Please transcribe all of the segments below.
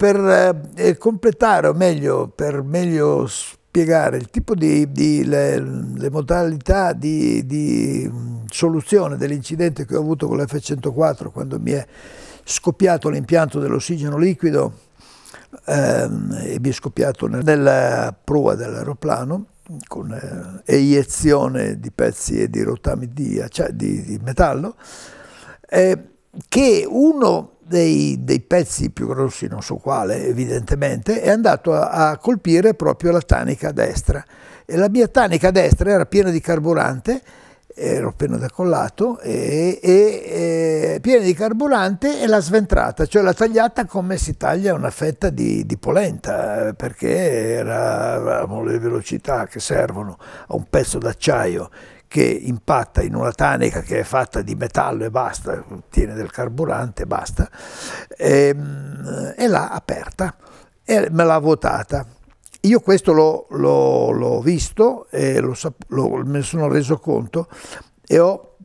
per completare, o meglio, per meglio spiegare il tipo le modalità di soluzione dell'incidente che ho avuto con l'F-104 quando mi è scoppiato l'impianto dell'ossigeno liquido e mi è scoppiato nella prua dell'aeroplano con eiezione di pezzi e di rotami di metallo, che uno dei pezzi più grossi, non so quale evidentemente, è andato a colpire proprio la tanica destra, e la mia tanica destra era piena di carburante, ero appena decollato, piena di carburante, e l'ha sventrata, cioè l'ha tagliata come si taglia una fetta di polenta, perché avevamo le velocità che servono a un pezzo d'acciaio che impatta in una tanica che è fatta di metallo e basta, tiene del carburante e basta, e l'ha aperta e me l'ha vuotata. Io questo l'ho visto e me ne sono reso conto e ho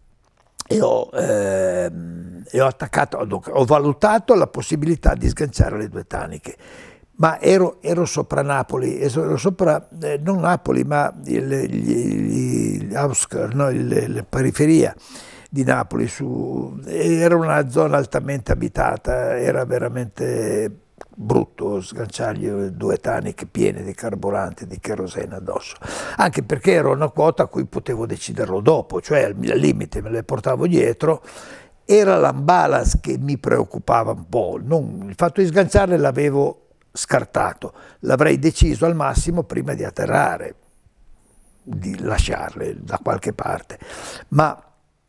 attaccato, ho valutato la possibilità di sganciare le due taniche. Ma ero sopra Napoli, ero sopra non Napoli, ma gli outskirts, no, le periferie di Napoli. Era una zona altamente abitata, era veramente brutto sganciargli due taniche piene di carburante, di kerosene addosso, anche perché ero una quota a cui potevo deciderlo dopo, cioè al limite me le portavo dietro. Era l'unbalance che mi preoccupava un po', il fatto di sganciarle l'avevo scartato, l'avrei deciso al massimo prima di atterrare, di lasciarle da qualche parte, ma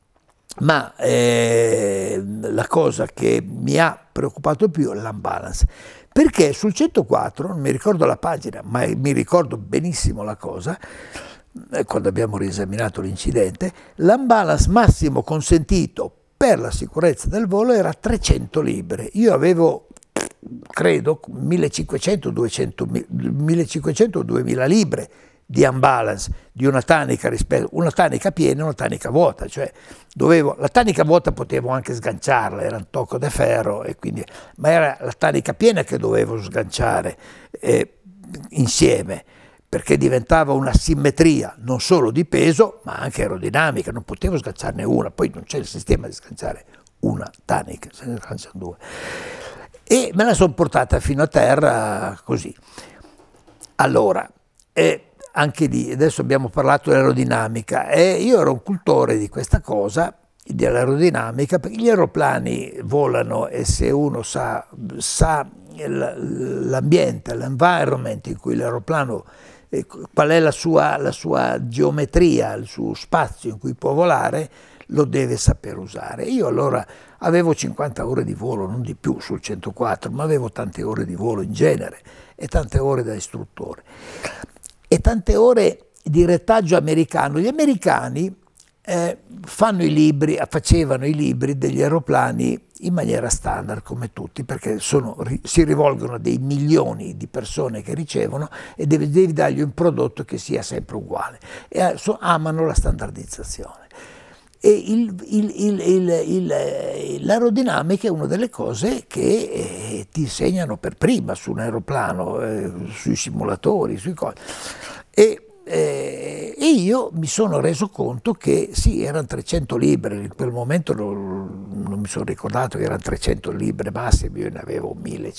la cosa che mi ha preoccupato più è l'unbalance, perché sul 104, non mi ricordo la pagina, ma mi ricordo benissimo la cosa, quando abbiamo riesaminato l'incidente, l'unbalance massimo consentito per la sicurezza del volo era 300 libbre. Io avevo, credo, 1500-2000 libbre di unbalance di una tanica rispetto una tanica piena e una tanica vuota, cioè la tanica vuota potevo anche sganciarla, era un tocco de ferro, e quindi, ma era la tanica piena che dovevo sganciare insieme, perché diventava una simmetria non solo di peso ma anche aerodinamica, non potevo sganciarne una, poi non c'è il sistema di sganciare una tanica, se ne sganciano due. E me la sono portata fino a terra così. Allora, anche lì, adesso abbiamo parlato dell'aerodinamica, e io ero un cultore di questa cosa, dell'aerodinamica, perché gli aeroplani volano, e se uno sa l'ambiente, l'environment in cui l'aeroplano, qual è la sua geometria, il suo spazio in cui può volare, lo deve saper usare. Io allora avevo 50 ore di volo, non di più sul 104, ma avevo tante ore di volo in genere e tante ore da istruttore e tante ore di retaggio americano. Gli americani facevano i libri degli aeroplani in maniera standard come tutti, perché si rivolgono a dei milioni di persone che ricevono e devi dargli un prodotto che sia sempre uguale, e amano la standardizzazione. E l'aerodinamica è una delle cose che ti insegnano per prima su un aeroplano, sui simulatori, sui cose. E io mi sono reso conto che sì, erano 300 libbre, in quel momento non mi sono ricordato che erano 300 libbre massime, io ne avevo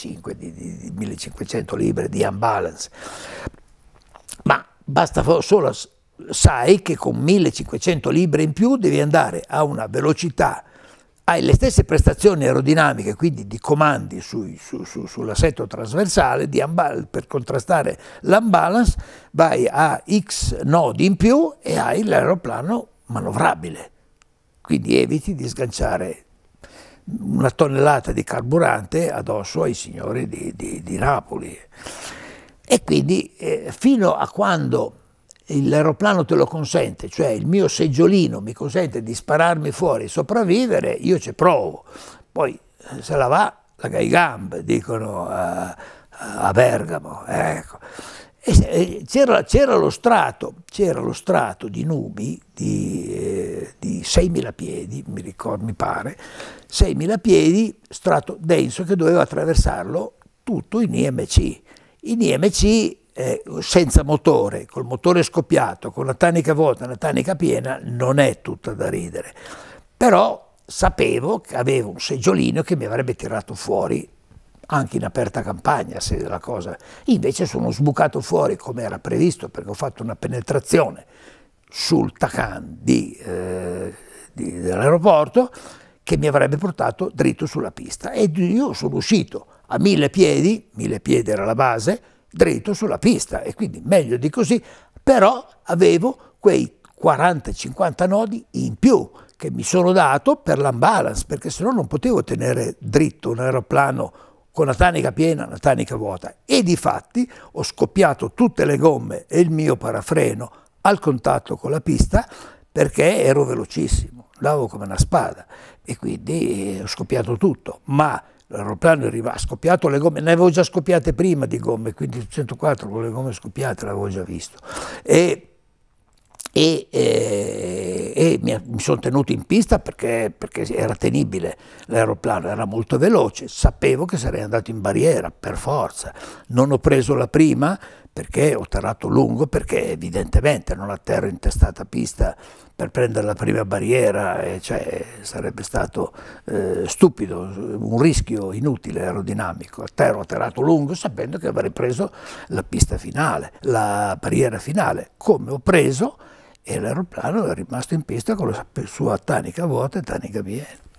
1500 libbre di unbalance, ma basta solo, sai che con 1500 libbre in più devi andare a una velocità, hai le stesse prestazioni aerodinamiche, quindi di comandi sull'assetto trasversale, per contrastare l'unbalance vai a X nodi in più e hai l'aeroplano manovrabile, quindi eviti di sganciare una tonnellata di carburante addosso ai signori di Napoli. E quindi fino a quando l'aeroplano te lo consente, cioè il mio seggiolino mi consente di spararmi fuori e sopravvivere, io ci provo. Poi se la va, la Gaigamb, dicono a Bergamo. Ecco. C'era lo strato di nubi di 6.000 piedi, mi pare, 6.000 piedi, strato denso che doveva attraversarlo soprattutto in IMC. In IMC senza motore, col motore scoppiato, con la tanica vuota e la tanica piena, non è tutta da ridere. Però sapevo che avevo un seggiolino che mi avrebbe tirato fuori anche in aperta campagna, se la cosa. Invece sono sbucato fuori come era previsto, perché ho fatto una penetrazione sul tacan dell'aeroporto che mi avrebbe portato dritto sulla pista, e io sono uscito a 1000 piedi era la base, dritto sulla pista, e quindi meglio di così, però avevo quei 40-50 nodi in più che mi sono dato per l'unbalance, perché sennò non potevo tenere dritto un aeroplano con la tanica piena e la tanica vuota, e difatti ho scoppiato tutte le gomme e il mio parafreno al contatto con la pista perché ero velocissimo, andavo come una spada, e quindi ho scoppiato tutto, ma l'aeroplano è scoppiato le gomme, ne avevo già scoppiate prima di gomme, quindi il 104 con le gomme scoppiate l'avevo già visto, mi sono tenuto in pista perché era tenibile l'aeroplano, era molto veloce, sapevo che sarei andato in barriera per forza. Non ho preso la prima perché ho atterrato lungo, perché evidentemente non atterro in testata pista per prendere la prima barriera, cioè sarebbe stato stupido, un rischio inutile aerodinamico. Ho atterrato lungo sapendo che avrei preso la pista finale, la barriera finale, come ho preso, e l'aeroplano è rimasto in pista con la sua tanica vuota e tanica piena.